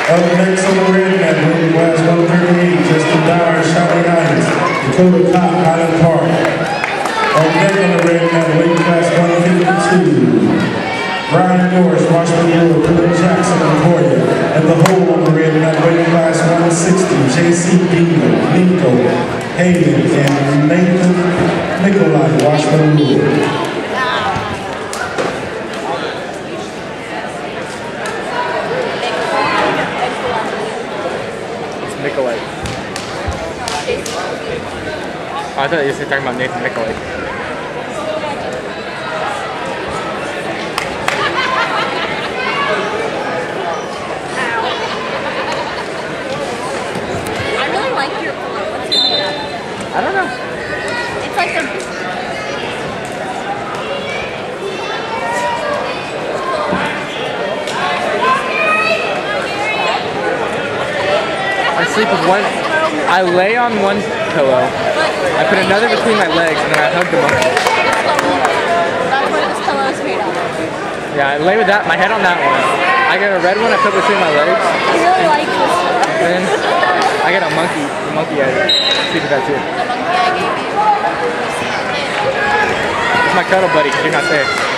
Up next on the red mat, weighing class 138, Justin Dowers, Shiny Eyes, Dakota Cop, Highland Park. Up next on the red mat, weighing class 152, Brian Norris, Washburn, Billy Jackson, Emporia. At the hole on the red mat, weighing class 160, JC Dino, Nico, Hayden, and Nathan Nikolai, Washburn. Nikolai. Oh, I thought you were talking about Nathan Nikolai. I really like your pillow. What's it made of? I don't know. It's like a... I sleep with one. I lay on one pillow. I put another between my legs, and then I hug the monkey. That's what this pillow is made of. Yeah, I lay with that. My head on that one. I got a red one. I put between my legs. I really like this stuff. And then I got a monkey. The monkey I sleep with that too. The monkey I gave you. It's my cuddle buddy. 'Cause you're not there.